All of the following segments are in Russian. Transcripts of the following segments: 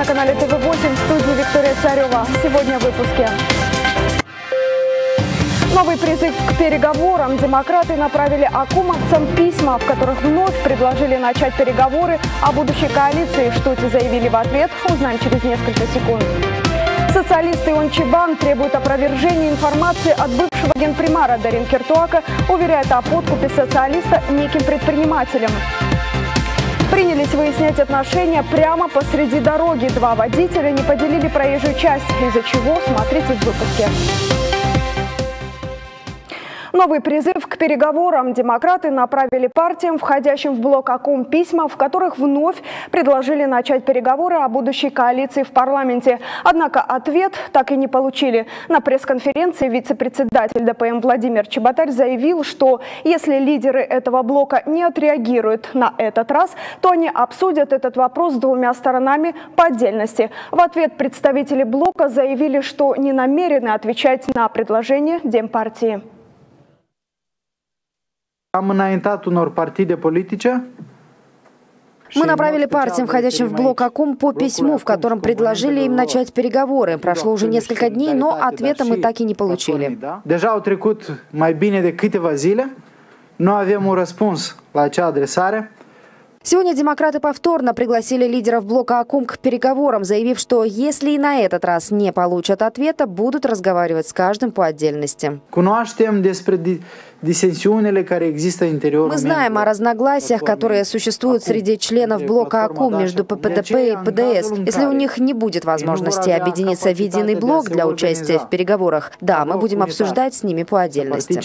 на канале ТВ8, в студии Виктория Царева. Сегодня в выпуске. Новый призыв к переговорам. Демократы направили акумовцам письма, в которых вновь предложили начать переговоры о будущей коалиции. Что те заявили в ответ, узнаем через несколько секунд. Социалисты Ион Чебан требуют опровержения информации от бывшего генпримара Дарин Кертуака, уверяет о подкупе социалиста неким предпринимателем. Принялись выяснять отношения прямо посреди дороги. Два водителя не поделили проезжую часть, из-за чего смотрите в выпуске. Новый призыв к переговорам. Демократы направили партиям, входящим в блок АКУМ, письма, в которых вновь предложили начать переговоры о будущей коалиции в парламенте. Однако ответ так и не получили. На пресс-конференции вице-председатель ДПМ Владимир Чеботарь заявил, что если лидеры этого блока не отреагируют на этот раз, то они обсудят этот вопрос с двумя сторонами по отдельности. В ответ представители блока заявили, что не намерены отвечать на предложение Демпартии. Мы направили партиям, входящим в блок АКУМ, по письму, в котором предложили им начать переговоры. Прошло уже несколько дней, но ответа мы так и не получили. Сегодня демократы повторно пригласили лидеров блока АКУМ к переговорам, заявив, что если и на этот раз не получат ответа, будут разговаривать с каждым по отдельности. Мы знаем о разногласиях, которые существуют среди членов блока АКУМ между ППДП и ПДС. Если у них не будет возможности объединиться в единый блок для участия в переговорах, да, мы будем обсуждать с ними по отдельности.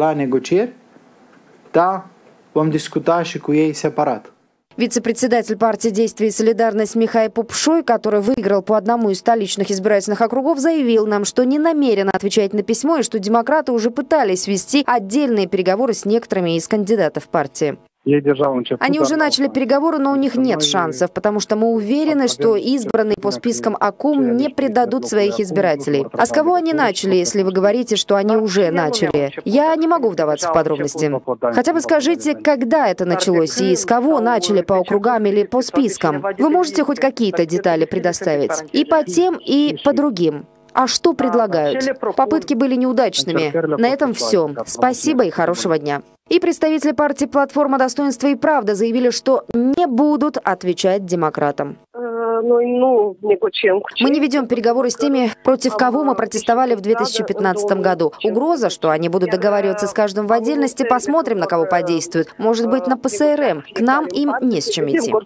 Вице-председатель партии «Действие и солидарность» Михаил Пупшой, который выиграл по одному из столичных избирательных округов, заявил нам, что не намерен отвечать на письмо и что демократы уже пытались вести отдельные переговоры с некоторыми из кандидатов партии. Они уже начали переговоры, но у них нет шансов, потому что мы уверены, что избранные по спискам АКУМ не предадут своих избирателей. А с кого они начали, если вы говорите, что они уже начали? Я не могу вдаваться в подробности. Хотя бы скажите, когда это началось и с кого начали, по округам или по спискам? Вы можете хоть какие-то детали предоставить? И по тем, и по другим. А что предлагают? Попытки были неудачными. На этом все. Спасибо и хорошего дня. И представители партии «Платформа достоинства и правда» заявили, что не будут отвечать демократам. Мы не ведем переговоры с теми, против кого мы протестовали в 2015 году. Угроза, что они будут договариваться с каждым в отдельности, посмотрим, на кого подействуют. Может быть, на ПСРМ. К нам им не с чем идти.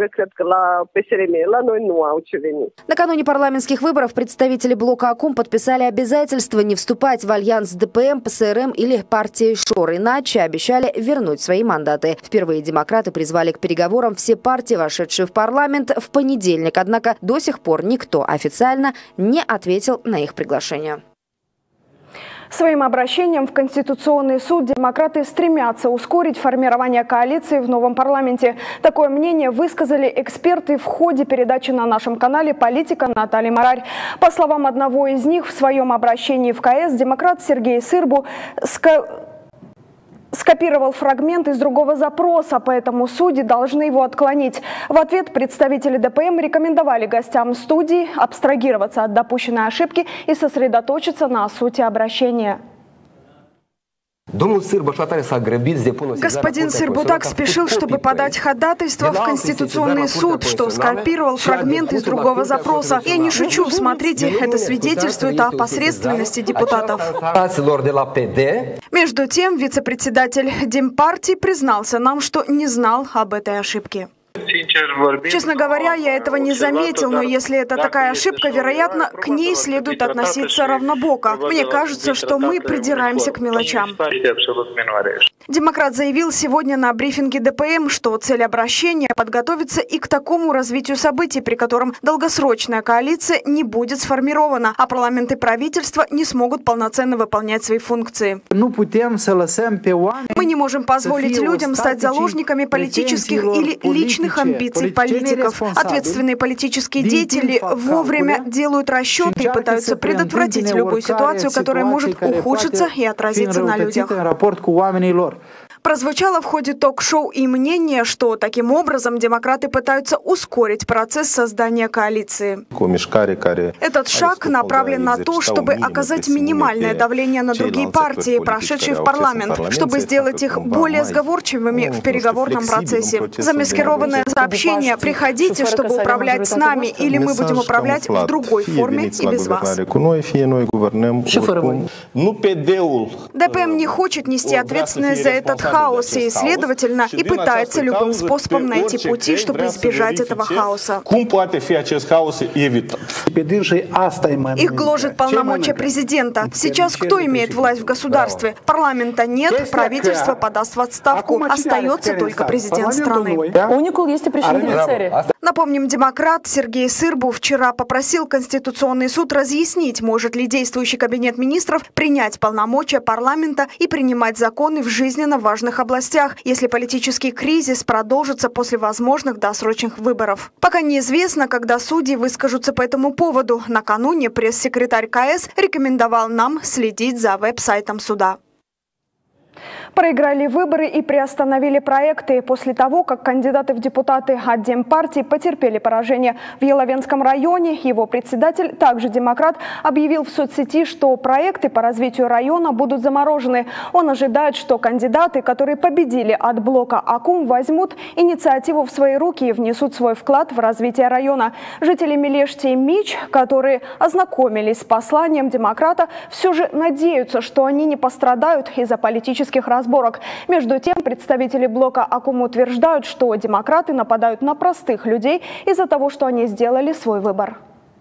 Накануне парламентских выборов представители блока АКУМ подписали обязательство не вступать в альянс с ДПМ, ПСРМ или партией ШОР, иначе обещали вернуть свои мандаты. Впервые демократы призвали к переговорам все партии, вошедшие в парламент, в понедельник. Однако до сих пор никто официально не ответил на их приглашение. Своим обращением в Конституционный суд демократы стремятся ускорить формирование коалиции в новом парламенте. Такое мнение высказали эксперты в ходе передачи на нашем канале «Политика» Натальи Марарь. По словам одного из них, в своем обращении в КС демократ Сергей Сырбу скопировал фрагмент из другого запроса, поэтому судьи должны его отклонить. В ответ представители ДПМ рекомендовали гостям студии абстрагироваться от допущенной ошибки и сосредоточиться на сути обращения. Господин Сырбу так спешил, чтобы подать ходатайство в Конституционный суд, что скопировал фрагмент из другого запроса. Я не шучу, смотрите, это свидетельствует о посредственности депутатов. Между тем, вице-председатель Демпартии признался нам, что не знал об этой ошибке. Честно говоря, я этого не заметил, но если это такая ошибка, вероятно, к ней следует относиться равнобоко. Мне кажется, что мы придираемся к мелочам. Демократ заявил сегодня на брифинге ДПМ, что цель обращения – подготовиться и к такому развитию событий, при котором долгосрочная коалиция не будет сформирована, а парламент и правительство не смогут полноценно выполнять свои функции. Мы не можем позволить людям стать заложниками политических или личных амбиций политиков. Ответственные политические деятели вовремя делают расчеты и пытаются предотвратить любую ситуацию, которая может ухудшиться и отразиться на людях. Прозвучало в ходе ток-шоу и мнение, что таким образом демократы пытаются ускорить процесс создания коалиции. Этот шаг направлен на то, чтобы оказать минимальное давление на другие партии, прошедшие в парламент, чтобы сделать их более сговорчивыми в переговорном процессе. Замаскированное сообщение «Приходите, чтобы управлять с нами, или мы будем управлять в другой форме и без вас». ДПМ не хочет нести ответственность за этот хаос и, следовательно, и пытается любым способом найти пути, чтобы избежать этого хаоса. Их гложет полномочия президента. Сейчас кто имеет власть в государстве? Парламента нет, правительство подаст в отставку. Остается только президент страны. Напомним, демократ Сергей Сырбу вчера попросил Конституционный суд разъяснить, может ли действующий кабинет министров принять полномочия парламента и принимать законы в жизненно важных областях, если политический кризис продолжится после возможных досрочных выборов. Пока неизвестно, когда судьи выскажутся по этому поводу. Накануне пресс-секретарь КС рекомендовал нам следить за веб-сайтом суда. Проиграли выборы и приостановили проекты после того, как кандидаты в депутаты от Демпартии потерпели поражение в Еловенском районе. Его председатель, также демократ, объявил в соцсети, что проекты по развитию района будут заморожены. Он ожидает, что кандидаты, которые победили от блока АКУМ, возьмут инициативу в свои руки и внесут свой вклад в развитие района. Жители Мелешти и Мич, которые ознакомились с посланием демократа, все же надеются, что они не пострадают из-за политических разборок. Между тем, представители блока АКУМ утверждают, что демократы нападают на простых людей из-за того, что они сделали свой выбор.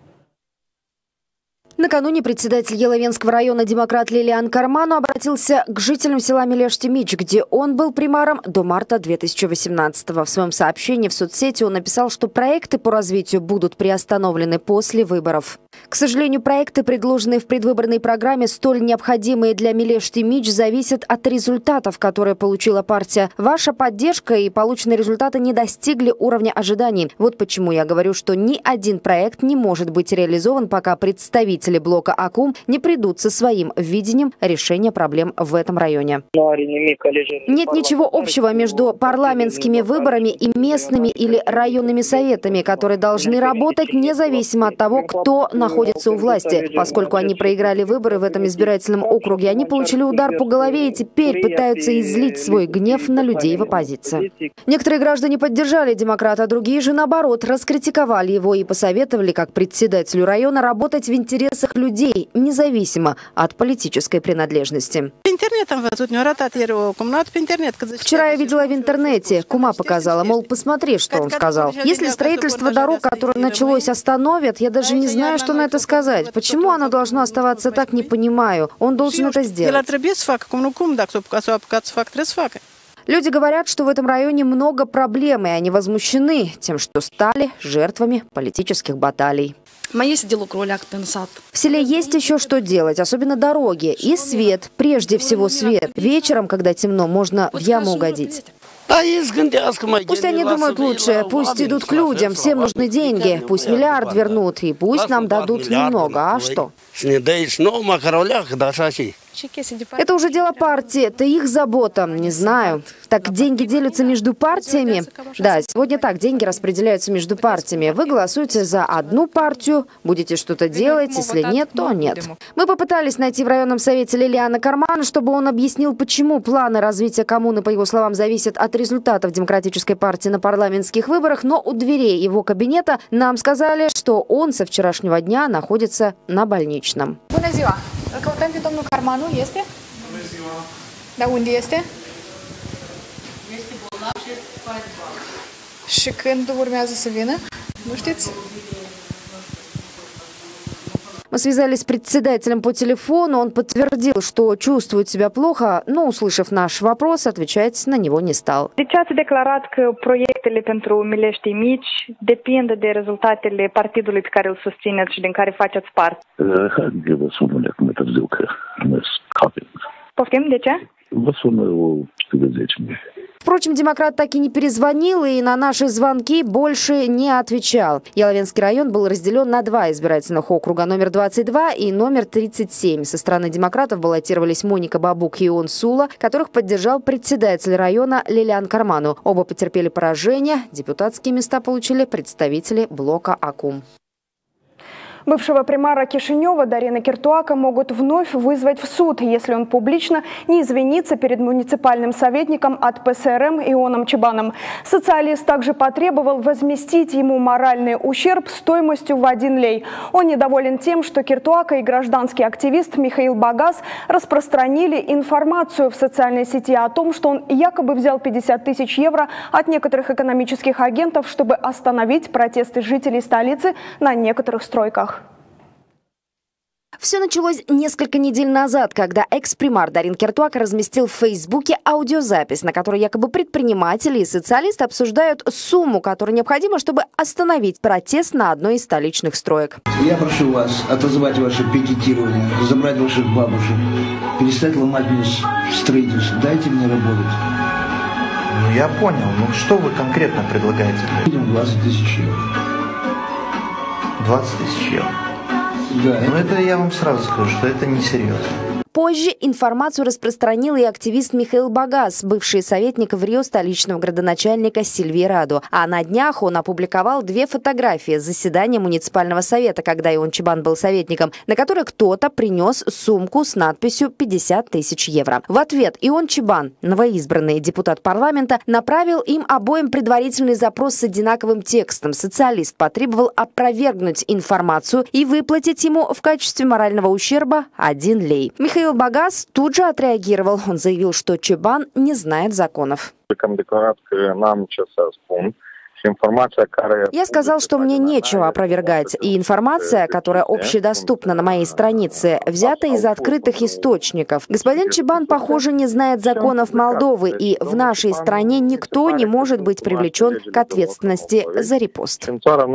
Накануне председатель Еловенского района демократ Лилиан Карману обратился к жителям села Мелешти-Мич, где он был примаром до марта 2018-го. В своем сообщении в соцсети он написал, что проекты по развитию будут приостановлены после выборов. К сожалению, проекты, предложенные в предвыборной программе, столь необходимые для Мелешти-Мич, зависят от результатов, которые получила партия. Ваша поддержка и полученные результаты не достигли уровня ожиданий. Вот почему я говорю, что ни один проект не может быть реализован, пока представители блока АКУМ не придут со своим видением решения проблем в этом районе. Нет ничего общего между парламентскими выборами и местными или районными советами, которые должны работать независимо от того, кто находится у власти. Поскольку они проиграли выборы в этом избирательном округе, они получили удар по голове и теперь пытаются излить свой гнев на людей в оппозиции. Некоторые граждане поддержали демократа, а другие же, наоборот, раскритиковали его и посоветовали, как председателю района, работать в интересах людей, независимо от политической принадлежности. Вчера я видела в интернете, кума показала, мол, посмотри, что он сказал. Если строительство дорог, которое началось, остановят, я даже не знаю, что на это сказать. Почему оно должно оставаться так, не понимаю. Он должен это сделать. Люди говорят, что в этом районе много проблем, и они возмущены тем, что стали жертвами политических баталий. В селе есть еще что делать, особенно дороги и свет, прежде всего свет. Вечером, когда темно, можно в яму угодить. Пусть они думают лучше, пусть идут к людям, всем нужны деньги, пусть миллиард вернут, и пусть нам дадут немного, а что? Это уже дело партии, это их забота, не знаю. Так деньги делятся между партиями? Да, сегодня так, деньги распределяются между партиями. Вы голосуете за одну партию, будете что-то делать, если нет, то нет. Мы попытались найти в районном совете Лилиана Кармана, чтобы он объяснил, почему планы развития коммуны, по его словам, зависят от результатов Демократической партии на парламентских выборах, но у дверей его кабинета нам сказали, что он со вчерашнего дня находится на больничном. Căutăm pe domnul Carmanu, este? Bună ziua! Dar unde este? Este bolnav și este pe boală. Și când urmează să vină? Nu știți? Мы связались с председателем по телефону, он подтвердил, что чувствует себя плохо, но, услышав наш вопрос, отвечать на него не стал. Deci ați declarat că proiectele pentru Melești Mici depind de rezultatele partidului pe care îl susțineți și din care faceți parte. Eu vă sun acum mai târziu că nu scapă. Poftim, de ce? Vă sun câte 10 minute. Впрочем, демократ так и не перезвонил и на наши звонки больше не отвечал. Яловенский район был разделен на 2 избирательных округа, номер 22 и номер 37. Со стороны демократов баллотировались Моника Бабук и Ион Сула, которых поддержал председатель района Лилиан Карману. Оба потерпели поражение. Депутатские места получили представители блока АКУМ. Бывшего примара Кишинева Дарина Киртуака могут вновь вызвать в суд, если он публично не извинится перед муниципальным советником от ПСРМ Ионом Чебаном. Социалист также потребовал возместить ему моральный ущерб стоимостью в 1 лей. Он недоволен тем, что Киртуака и гражданский активист Михаил Багаз распространили информацию в социальной сети о том, что он якобы взял 50 тысяч евро от некоторых экономических агентов, чтобы остановить протесты жителей столицы на некоторых стройках. Все началось несколько недель назад, когда экс-примар Дарин Киртуака разместил в Фейсбуке аудиозапись, на которой якобы предприниматели и социалисты обсуждают сумму, которая необходима, чтобы остановить протест на одной из столичных строек. Я прошу вас отозвать ваше пикетирование, забрать ваших бабушек, перестать ломать мне строительство. Дайте мне работать. Ну я понял. Ну что вы конкретно предлагаете? 20 тысяч евро. 20 тысяч евро? Да. Ну это я вам сразу скажу, что это несерьезно. Позже информацию распространил и активист Михаил Багаз, бывший советник в Рио столичного градоначальника Сильвии Радо. А на днях он опубликовал 2 фотографии с заседания муниципального совета, когда Ион Чебан был советником, на которой кто-то принес сумку с надписью 50 тысяч евро. В ответ Ион Чебан, новоизбранный депутат парламента, направил им обоим предварительный запрос с одинаковым текстом. Социалист потребовал опровергнуть информацию и выплатить ему в качестве морального ущерба 1 лей. Михаил Багаз тут же отреагировал. Он заявил, что Чебан не знает законов. Я сказал, что мне нечего опровергать, и информация, которая общедоступна на моей странице, взята из открытых источников. Господин Чебан, похоже, не знает законов Молдовы, и в нашей стране никто не может быть привлечен к ответственности за репост.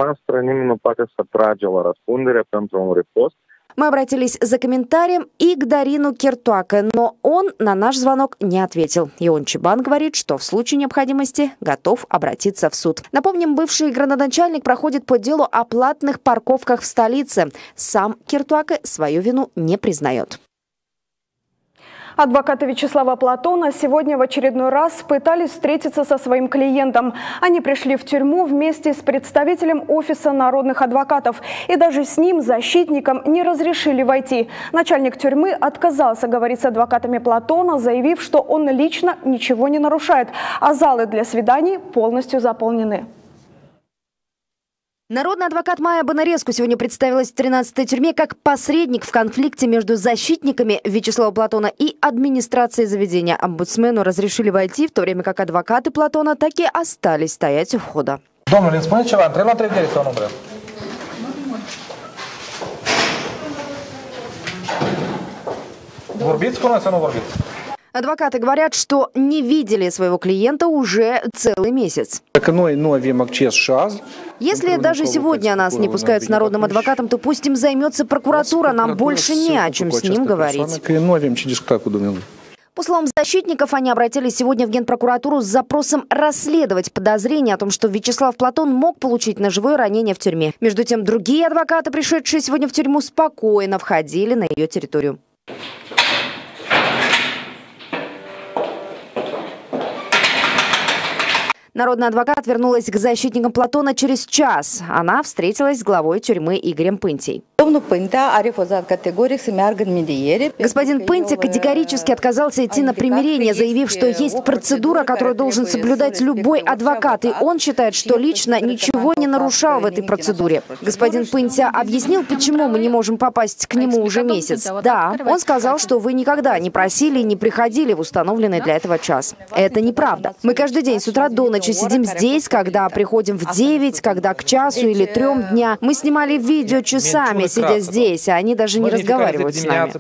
Мы обратились за комментарием и к Дарину Киртуаке, но он на наш звонок не ответил. Ион Чебан говорит, что в случае необходимости готов обратиться в суд. Напомним, бывший градоначальник проходит по делу о платных парковках в столице. Сам Киртуаке свою вину не признает. Адвокаты Вячеслава Платона сегодня в очередной раз пытались встретиться со своим клиентом. Они пришли в тюрьму вместе с представителем Офиса народных адвокатов. И даже с ним, защитникам, не разрешили войти. Начальник тюрьмы отказался говорить с адвокатами Платона, заявив, что он лично ничего не нарушает, а залы для свиданий полностью заполнены. Народный адвокат Майя Бонареску сегодня представилась в 13-й тюрьме как посредник в конфликте между защитниками Вячеслава Платона и администрацией заведения. Омбудсмену разрешили войти, в то время как адвокаты Платона так и остались стоять у входа. Адвокаты говорят, что не видели своего клиента уже целый месяц. Если даже сегодня нас не пускают с народным адвокатом, то пусть им займется прокуратура. Нам больше не о чем с ним говорить. По словам защитников, они обратились сегодня в Генпрокуратуру с запросом расследовать подозрения о том, что Вячеслав Платон мог получить ножевое ранение в тюрьме. Между тем, другие адвокаты, пришедшие сегодня в тюрьму, спокойно входили на ее территорию. Народный адвокат вернулась к защитникам Платона через час. Она встретилась с главой тюрьмы Игорем Пынтей. Господин Пынтя категорически отказался идти на примирение, заявив, что есть процедура, которую должен соблюдать любой адвокат, и он считает, что лично ничего не нарушал в этой процедуре. Господин Пынтя объяснил, почему мы не можем попасть к нему уже месяц. Да, он сказал, что вы никогда не просили и не приходили в установленный для этого час. Это неправда. Мы каждый день с утра до ночи сидим здесь, когда приходим в 9, когда к часу или 3 дня. Мы снимали видео часами, сидя здесь, а они даже не разговаривают с нами.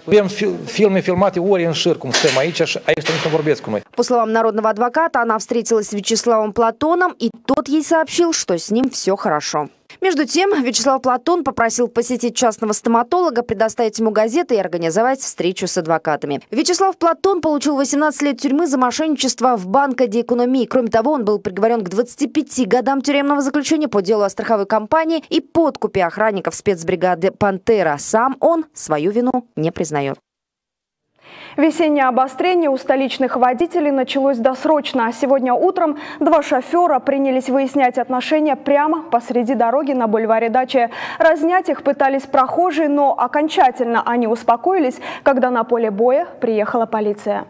По словам народного адвоката, она встретилась с Вячеславом Платоном, и тот ей сообщил, что с ним все хорошо. Между тем, Вячеслав Платон попросил посетить частного стоматолога, предоставить ему газеты и организовать встречу с адвокатами. Вячеслав Платон получил 18 лет тюрьмы за мошенничество в Банка де Экономии. Кроме того, он был приговорен к 25 годам тюремного заключения по делу о страховой компании и подкупе охранников спецбригады «Пантера». Сам он свою вину не признает. Весеннее обострение у столичных водителей началось досрочно. Сегодня утром два шофера принялись выяснять отношения прямо посреди дороги на бульваре Дача. Разнять их пытались прохожие, но окончательно они успокоились, когда на поле боя приехала полиция.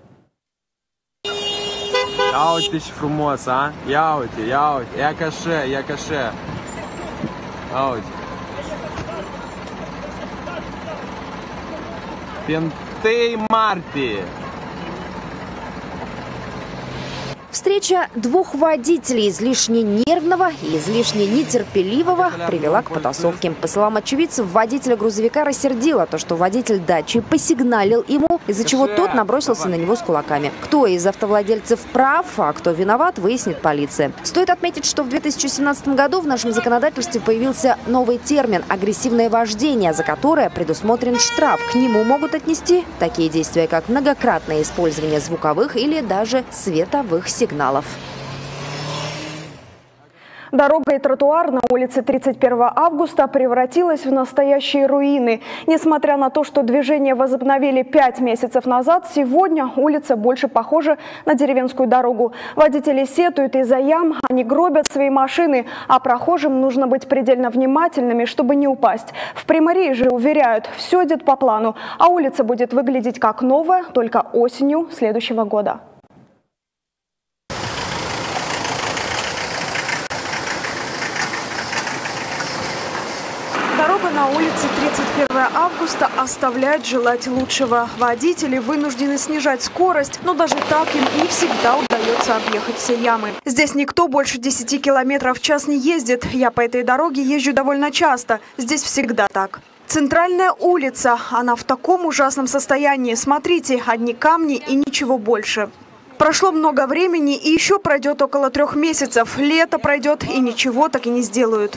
Ia uite ce frumos, a? Ia uite, ia ca așa, ia ca așa. Ia uite. Пенты Марти. Встреча двух водителей, излишне нервного и излишне нетерпеливого, привела к потасовке. По словам очевидцев, водителя грузовика рассердило то, что водитель дачи посигналил ему, из-за чего тот набросился на него с кулаками. Кто из автовладельцев прав, а кто виноват, выяснит полиция. Стоит отметить, что в 2017 году в нашем законодательстве появился новый термин «агрессивное вождение», за которое предусмотрен штраф. К нему могут отнести такие действия, как многократное использование звуковых или даже световых сигналов. Дорога и тротуар на улице 31 августа превратилась в настоящие руины. Несмотря на то, что движение возобновили 5 месяцев назад, сегодня улица больше похожа на деревенскую дорогу. Водители сетуют из-за ям, они гробят свои машины, а прохожим нужно быть предельно внимательными, чтобы не упасть. В Приморье же уверяют, все идет по плану, а улица будет выглядеть как новая только осенью следующего года. Дорога на улице 31 августа оставляет желать лучшего. Водители вынуждены снижать скорость, но даже так им не всегда удается объехать все ямы. Здесь никто больше 10 км в час не ездит. Я по этой дороге езжу довольно часто. Здесь всегда так. Центральная улица. Она в таком ужасном состоянии. Смотрите, одни камни и ничего больше. Прошло много времени и еще пройдет около 3 месяцев. Лето пройдет и ничего так и не сделают.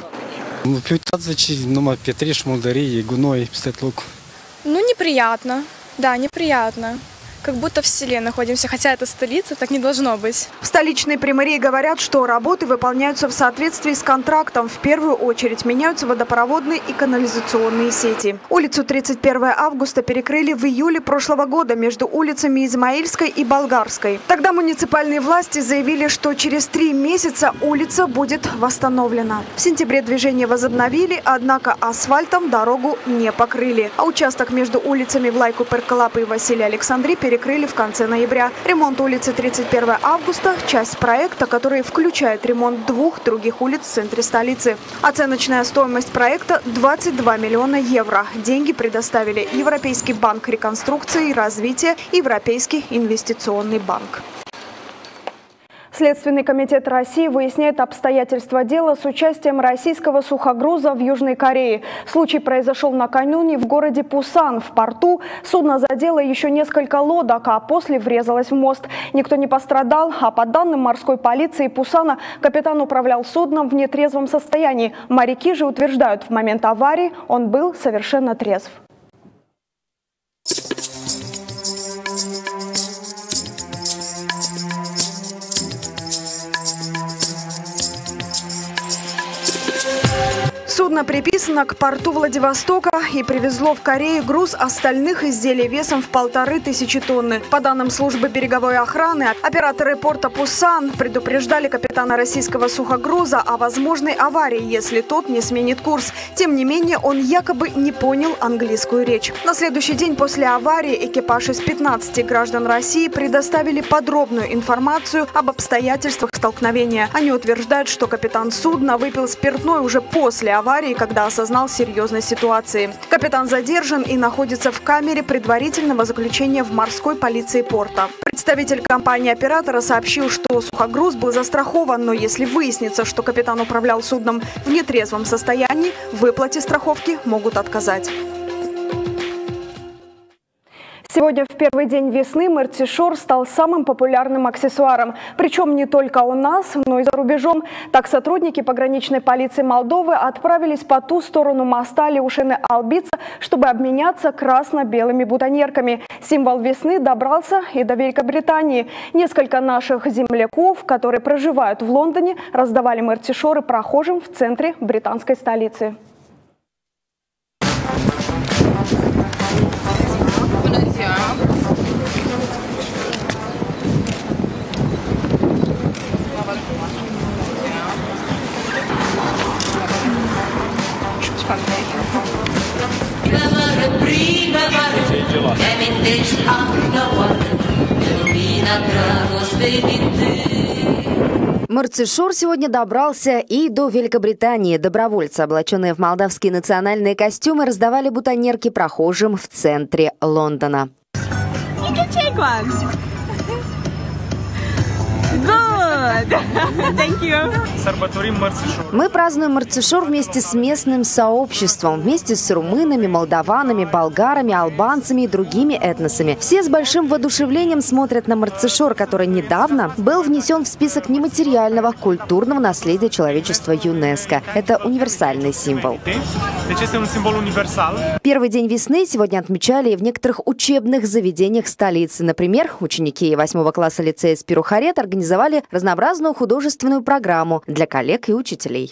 Ну, неприятно. Да, неприятно. Как будто в селе находимся, хотя это столица, так не должно быть. В столичной Приморье говорят, что работы выполняются в соответствии с контрактом. В первую очередь меняются водопроводные и канализационные сети. Улицу 31 августа перекрыли в июле прошлого года между улицами Измаильской и Болгарской. Тогда муниципальные власти заявили, что через 3 месяца улица будет восстановлена. В сентябре движение возобновили, однако асфальтом дорогу не покрыли. А участок между улицами Влайку Перкалапы и Василия Александри перекрыли в конце ноября. Ремонт улицы 31 августа – часть проекта, который включает ремонт 2 других улиц в центре столицы. Оценочная стоимость проекта – 22 миллиона евро. Деньги предоставили Европейский банк реконструкции и развития и Европейский инвестиционный банк. Следственный комитет России выясняет обстоятельства дела с участием российского сухогруза в Южной Корее. Случай произошел накануне в городе Пусан. В порту судно задело еще несколько лодок, а после врезалось в мост. Никто не пострадал, а по данным морской полиции Пусана, капитан управлял судном в нетрезвом состоянии. Моряки же утверждают, в момент аварии он был совершенно трезв. Судно приписано к порту Владивостока и привезло в Корею груз остальных изделий весом в 1500 тонны. По данным службы береговой охраны, операторы порта Пусан предупреждали капитана российского сухогруза о возможной аварии, если тот не сменит курс. Тем не менее, он якобы не понял английскую речь. На следующий день после аварии экипаж из 15 граждан России предоставили подробную информацию об обстоятельствах столкновения. Они утверждают, что капитан судна выпил спиртное уже после аварии, когда осознал серьезность ситуации. Капитан задержан и находится в камере предварительного заключения в морской полиции порта. Представитель компании-оператора сообщил, что сухогруз был застрахован, но если выяснится, что капитан управлял судном в нетрезвом состоянии, в выплате страховки могут отказать. Сегодня в первый день весны мартишор стал самым популярным аксессуаром. Причем не только у нас, но и за рубежом. Так сотрудники пограничной полиции Молдовы отправились по ту сторону моста Леушины-Албица, чтобы обменяться красно-белыми бутоньерками. Символ весны добрался и до Великобритании. Несколько наших земляков, которые проживают в Лондоне, раздавали мартишоры прохожим в центре британской столицы. Мартишор сегодня добрался и до Великобритании. Добровольцы, облаченные в молдавские национальные костюмы, раздавали бутоньерки прохожим в центре Лондона. Мы празднуем мартишор вместе с местным сообществом, вместе с румынами, молдаванами, болгарами, албанцами и другими этносами. Все с большим воодушевлением смотрят на мартишор, который недавно был внесен в список нематериального культурного наследия человечества ЮНЕСКО. Это универсальный символ. Первый день весны сегодня отмечали и в некоторых учебных заведениях столицы. Например, ученики 8 класса лицея Спирухарет организовали разнообразную художественную программу для коллег и учителей.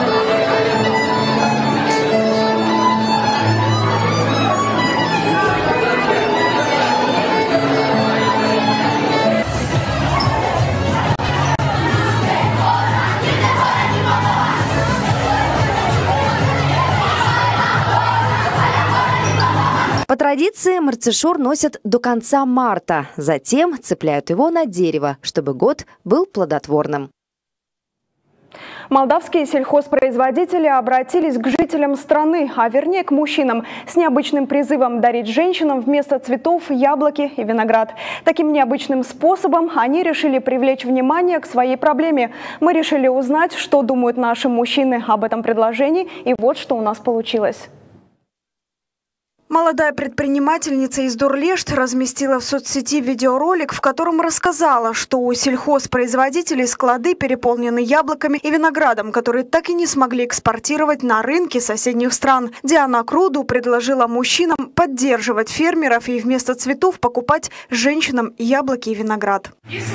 По традиции мартишор носят до конца марта, затем цепляют его на дерево, чтобы год был плодотворным. Молдавские сельхозпроизводители обратились к жителям страны, а вернее к мужчинам, с необычным призывом дарить женщинам вместо цветов яблоки и виноград. Таким необычным способом они решили привлечь внимание к своей проблеме. Мы решили узнать, что думают наши мужчины об этом предложении, и вот что у нас получилось. Молодая предпринимательница из Дурлешт разместила в соцсети видеоролик, в котором рассказала, что у сельхозпроизводителей склады переполнены яблоками и виноградом, которые так и не смогли экспортировать на рынки соседних стран. Диана Круду предложила мужчинам поддерживать фермеров и вместо цветов покупать женщинам яблоки и виноград.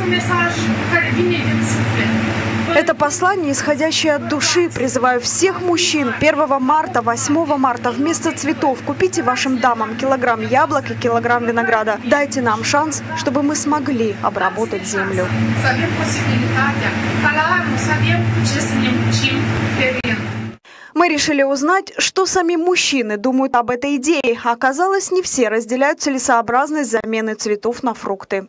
Это послание, исходящее от души. Призываю всех мужчин 1 марта, 8 марта вместо цветов купите вашим дамам килограмм яблок и килограмм винограда. Дайте нам шанс, чтобы мы смогли обработать землю. Мы решили узнать, что сами мужчины думают об этой идее. Оказалось, не все разделяют целесообразность замены цветов на фрукты.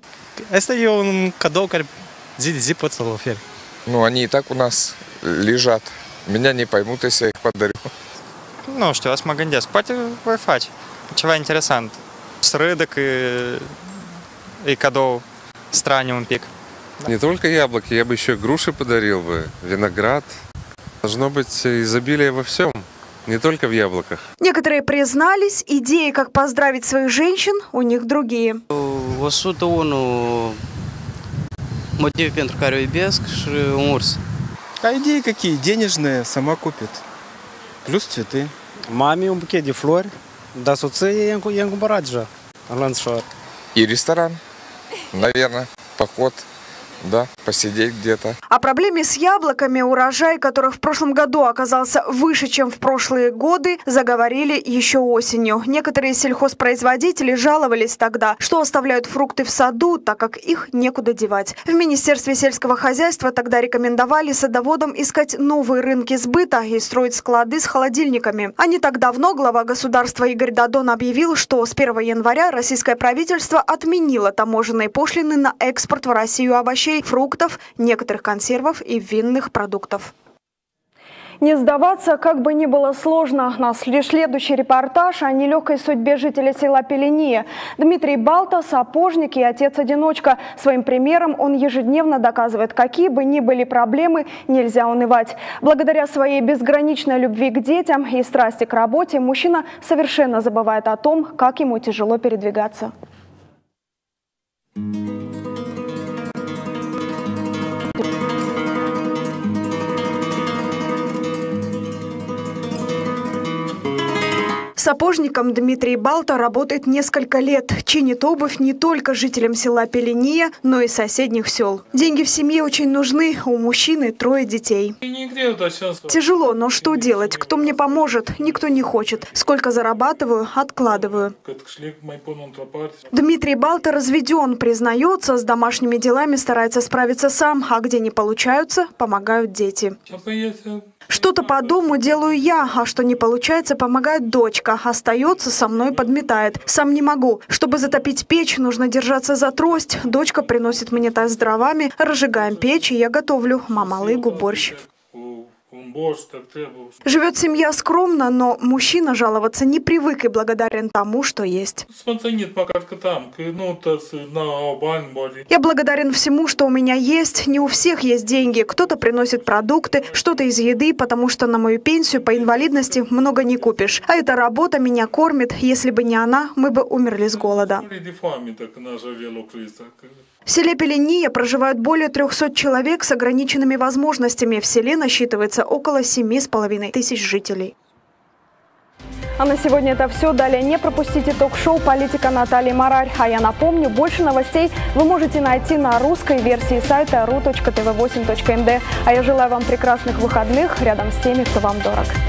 Ну, они и так у нас лежат. Меня не поймут, если я их подарю. Ну, что вас магандес? Wi-Fi. Чего интересно? С рынок и кадов странным пик. Не только яблоки, я бы еще груши подарил бы, виноград. Должно быть изобилие во всем, не только в яблоках. Некоторые признались, идеи, как поздравить своих женщин, у них другие. Мотив pentru care o iubesc și un urs. А идеи какие? Денежные, сама купит. Плюс цветы. Маме un buchet de flori, dar soției i-am cumpărat deja în lanțșor. И ресторан, наверное, поход. Да, посидеть где-то. О проблеме с яблоками, урожай которых в прошлом году оказался выше, чем в прошлые годы, заговорили еще осенью. Некоторые сельхозпроизводители жаловались тогда, что оставляют фрукты в саду, так как их некуда девать. В Министерстве сельского хозяйства тогда рекомендовали садоводам искать новые рынки сбыта и строить склады с холодильниками. А не так давно глава государства Игорь Додон объявил, что с 1 января российское правительство отменило таможенные пошлины на экспорт в Россию овощей, фруктов, некоторых консервов и винных продуктов. Не сдаваться, как бы ни было сложно. Наш следующий репортаж о нелегкой судьбе жителя села Пеления. Дмитрий Балта – сапожник и отец-одиночка. Своим примером он ежедневно доказывает, какие бы ни были проблемы, нельзя унывать. Благодаря своей безграничной любви к детям и страсти к работе, мужчина совершенно забывает о том, как ему тяжело передвигаться. Сапожником Дмитрий Балта работает несколько лет. Чинит обувь не только жителям села Пеления, но и соседних сел. Деньги в семье очень нужны. У мужчины 3 детей. Тяжело, но что делать? Кто мне поможет? Никто не хочет. Сколько зарабатываю, откладываю. Дмитрий Балта разведен, признается, с домашними делами старается справиться сам, а где не получаются, помогают дети. Что-то по дому делаю я, а что не получается, помогает дочка. Остается, со мной подметает. Сам не могу. Чтобы затопить печь, нужно держаться за трость. Дочка приносит мне таз с дровами, разжигаем печь, и я готовлю мамалыгу, борщ. Живет семья скромно, но мужчина жаловаться не привык и благодарен тому, что есть. Я благодарен всему, что у меня есть. Не у всех есть деньги. Кто-то приносит продукты, что-то из еды, потому что на мою пенсию по инвалидности много не купишь. А эта работа меня кормит. Если бы не она, мы бы умерли с голода. В селе Пеления проживают более 300 человек с ограниченными возможностями. В селе насчитывается около 7,5 тысяч жителей. А на сегодня это все. Далее не пропустите ток-шоу «Политика» Натальи Марарь. А я напомню, больше новостей вы можете найти на русской версии сайта ru.tv8.md. А я желаю вам прекрасных выходных рядом с теми, кто вам дорог.